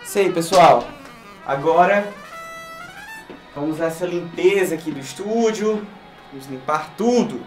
Isso aí, pessoal. Agora vamos a essa limpeza aqui do estúdio. Vamos limpar tudo.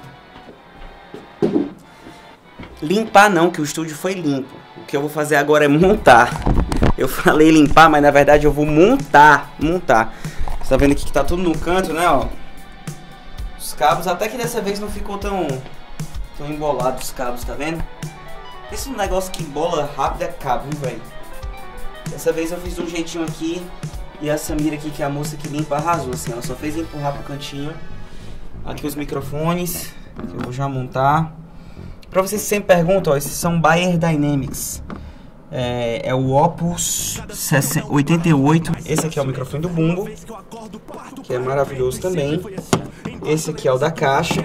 Limpar não, que o estúdio foi limpo. O que eu vou fazer agora é montar. Eu falei limpar, mas na verdade eu vou montar. Você tá vendo aqui que tá tudo no canto, né, ó. Os cabos, até que dessa vez não ficou tão embolado os cabos, tá vendo? Esse negócio que embola rápido é cabo, velho. Dessa vez eu fiz de um jeitinho aqui. E a Samira aqui, que é a moça que limpa, arrasou assim. Ela só fez empurrar pro cantinho. Aqui os microfones, que eu vou já montar. Pra vocês que sempre perguntam, ó, esses são Beyerdynamics. É o Opus 88. Esse aqui é o microfone do bumbo, que é maravilhoso também. Esse aqui é o da caixa,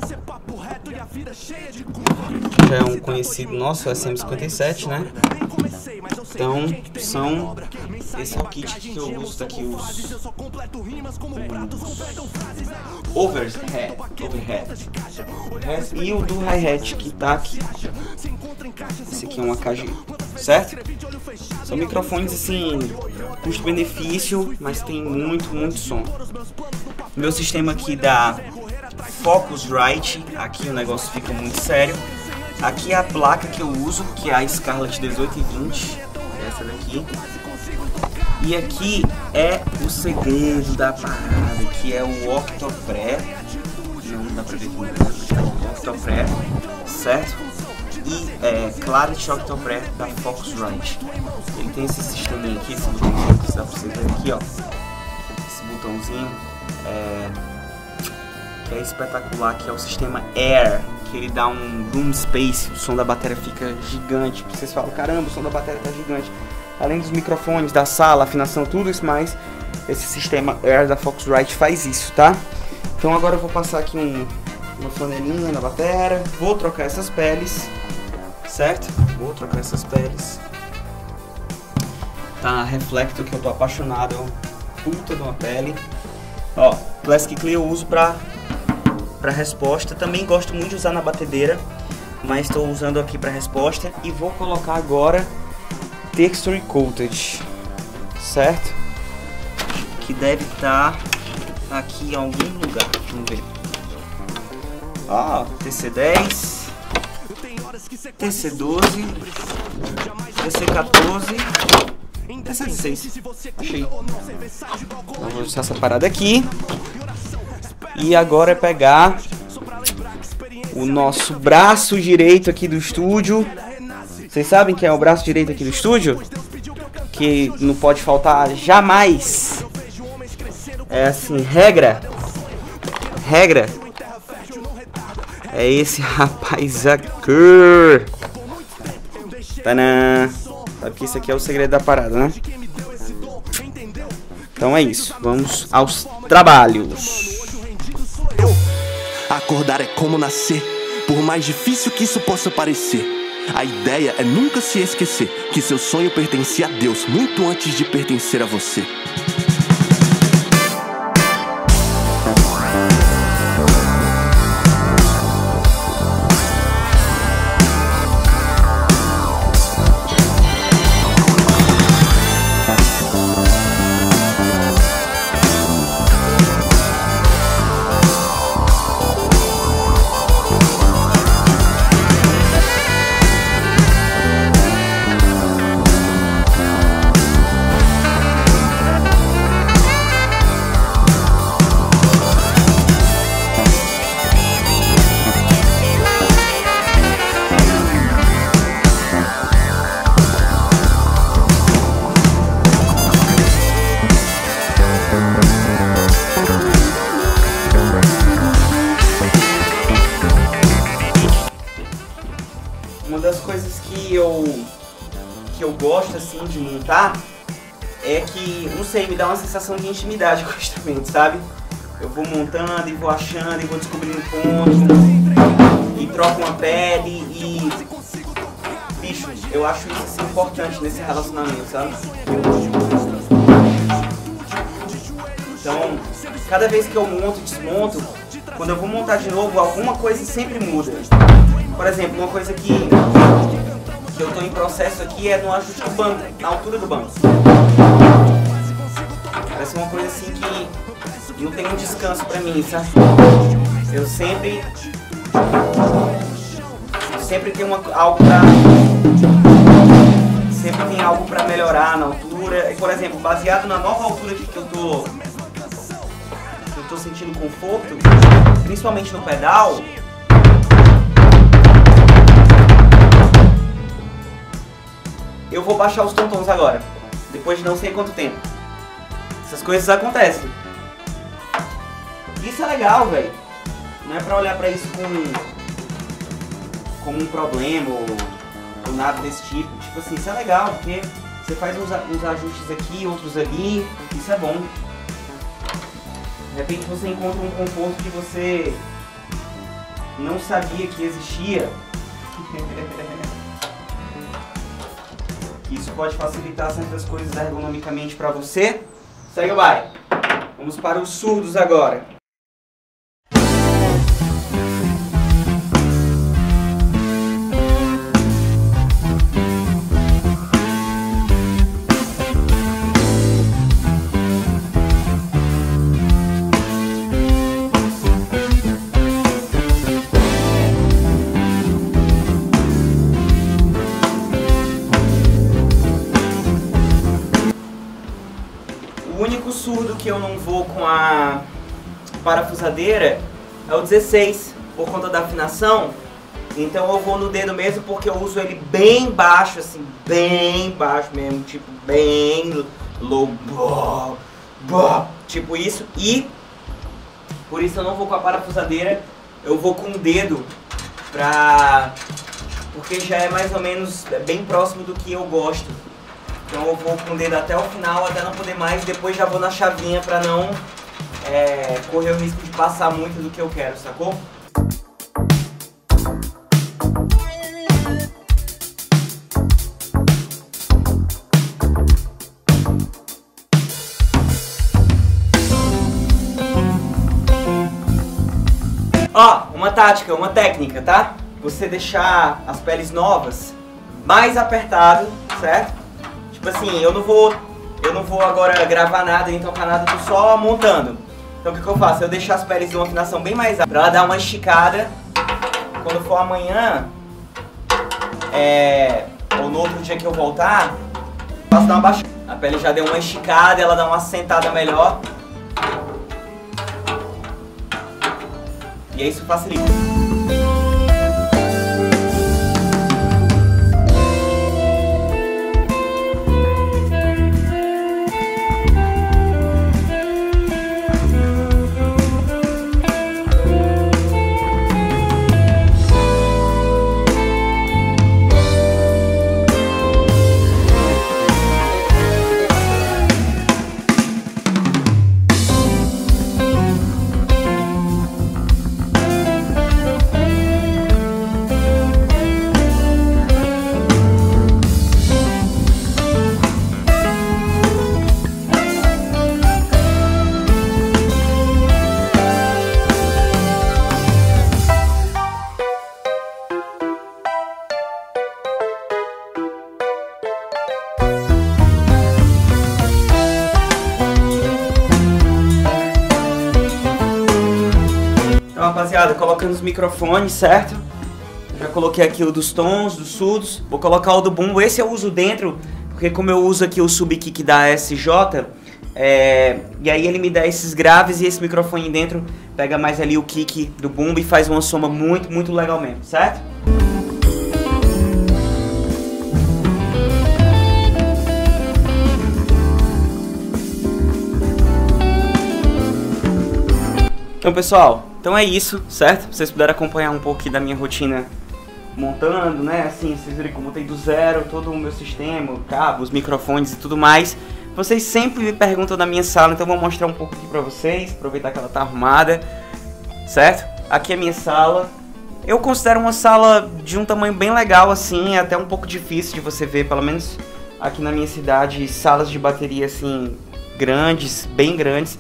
que já é um conhecido nosso, o SM57, né? Então, esse é o kit que eu uso daqui, os overhead. E o do hi-hat que tá aqui. Esse aqui é um AKG, certo? São microfones assim, custo-benefício, mas tem muito som. Meu sistema aqui da Focusrite, aqui o negócio fica muito sério. Aqui é a placa que eu uso, que é a Scarlett 1820, essa daqui. E aqui é o segredo da parada, que é o Octopré. Não dá pra ver aqui, o Octopré, certo? E Clarity Octopré da Focusrite. Ele tem esse sisteminha aqui, esse botãozinho que dá pra você ver aqui, ó. Esse botãozinho que é espetacular, que é o sistema Air, que ele dá um room space, o som da bateria fica gigante. Vocês falam, caramba, o som da bateria tá gigante. Além dos microfones, da sala, afinação, tudo isso mais, esse sistema Air da Focusrite faz isso, tá? Então agora eu vou passar aqui uma flanelinha na bateria, vou trocar essas peles, certo? Vou trocar essas peles. Tá, Reflector, que eu tô apaixonado, é uma puta de uma pele. Ó, Classic Clear eu uso pra resposta, também gosto muito de usar na batedeira, mas estou usando aqui para resposta. E vou colocar agora Texture Coated, certo? Que deve estar aqui em algum lugar, vamos ver. Ó, TC10, TC12, TC14, TC16, achei. Então vou usar essa parada aqui. E agora é pegar o nosso braço direito aqui do estúdio. Vocês sabem que é o braço direito aqui do estúdio? Que não pode faltar jamais. É assim, regra. É esse rapaz aqui. Tadã! Sabe que isso aqui é o segredo da parada, né? Então é isso. Vamos aos trabalhos. Acordar é como nascer, por mais difícil que isso possa parecer. A ideia é nunca se esquecer que seu sonho pertencia a Deus muito antes de pertencer a você. Uma das coisas que eu gosto assim de montar é que, não sei, me dá uma sensação de intimidade com o instrumento, sabe? Eu vou montando e vou achando e vou descobrindo pontos e troco uma pele e... Bicho, eu acho isso assim, importante nesse relacionamento, sabe? Então, cada vez que eu monto e desmonto, quando eu vou montar de novo, alguma coisa sempre muda. Por exemplo, uma coisa que que eu tô em processo aqui é no ajuste do banco, na altura do banco. Parece uma coisa assim que não tem um descanso pra mim, sabe? Eu sempre tenho algo pra... Sempre tem algo pra melhorar na altura. E, por exemplo, baseado na nova altura que eu tô sentindo conforto, principalmente no pedal, eu vou baixar os tom-tons agora, depois de não sei quanto tempo. Essas coisas acontecem. Isso é legal, velho. Não é pra olhar pra isso como um problema ou nada desse tipo. Tipo assim, isso é legal, porque você faz uns ajustes aqui, outros ali. Isso é bom. De repente você encontra um conforto que você não sabia que existia. Isso pode facilitar certas coisas ergonomicamente para você. Segue o baile. Vamos para os surdos agora. O único surdo que eu não vou com a parafusadeira é o 16, por conta da afinação. Então eu vou no dedo mesmo, porque eu uso ele bem baixo, assim, bem baixo mesmo, tipo bem low, tipo isso. E por isso eu não vou com a parafusadeira, eu vou com o dedo, porque já é mais ou menos bem próximo do que eu gosto. Então eu vou com o dedo até o final, até não poder mais, depois já vou na chavinha pra não correr o risco de passar muito do que eu quero, sacou? Ó, uma tática, uma técnica, tá? Você deixar as peles novas mais apertado, certo? Tipo assim, eu não vou agora gravar nada, nem tocar nada, tô só montando. Então o que eu faço? Eu deixo as peles de uma afinação bem mais alta, pra ela dar uma esticada. Quando for amanhã, ou no outro dia que eu voltar, faço dar uma baixada. A pele já deu uma esticada, ela dá uma assentada melhor. E aí isso facilita. Então, rapaziada, colocando os microfones, certo? Já coloquei aqui o dos tons, dos surdos. Vou colocar o do bumbo. Esse eu uso dentro, porque como eu uso aqui o subkick da SJ, e aí ele me dá esses graves e esse microfone dentro pega mais ali o kick do bumbo e faz uma soma muito, muito legal mesmo, certo? Então, pessoal, então é isso, certo? Vocês puderam acompanhar um pouco aqui da minha rotina montando, né? Assim, vocês viram que eu montei do zero todo o meu sistema, cabos, microfones e tudo mais. Vocês sempre me perguntam da minha sala, então eu vou mostrar um pouco aqui pra vocês, aproveitar que ela tá arrumada, certo? Aqui é a minha sala. Eu considero uma sala de um tamanho bem legal, assim, é até um pouco difícil de você ver, pelo menos aqui na minha cidade, salas de bateria, assim, grandes, bem grandes.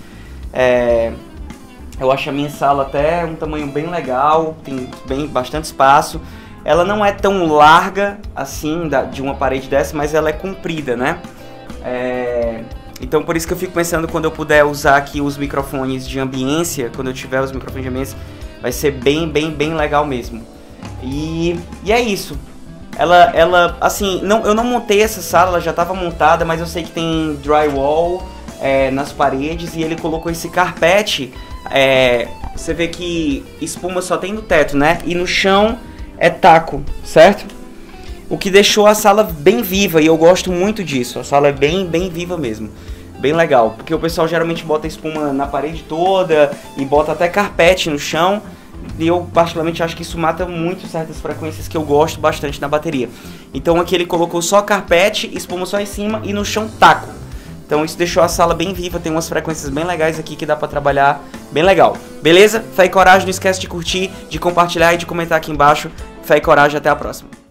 Eu acho a minha sala até um tamanho bem legal, tem bastante espaço. ela não é tão larga assim de uma parede dessa, mas ela é comprida, né? Então por isso que eu fico pensando, quando eu puder usar aqui os microfones de ambiência, quando eu tiver os microfones de ambiência, vai ser bem legal mesmo. E é isso. Ela assim, eu não montei essa sala, ela já estava montada, mas eu sei que tem drywall nas paredes e ele colocou esse carpete. Você vê que espuma só tem no teto, né? E no chão é taco, certo? O que deixou a sala bem viva, e eu gosto muito disso. A sala é bem viva mesmo. Bem legal, porque o pessoal geralmente bota espuma na parede toda e bota até carpete no chão. E eu particularmente acho que isso mata muito certas frequências que eu gosto bastante na bateria. Então aqui ele colocou só carpete, espuma só em cima e no chão taco. Então isso deixou a sala bem viva, tem umas frequências bem legais aqui que dá pra trabalhar bem legal. Beleza? Fé e coragem, não esquece de curtir, de compartilhar e de comentar aqui embaixo. Fé e coragem, até a próxima.